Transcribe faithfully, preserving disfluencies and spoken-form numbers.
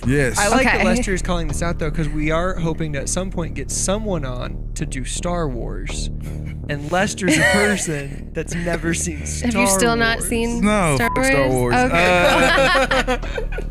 Yes. I like Okay. that Lester is calling this out though, because we are hoping to at some point get someone on to do Star Wars, and Lester's a person that's never seen Star Wars. Have you still not seen No, Star fuck Wars? Star Wars. Okay. Uh,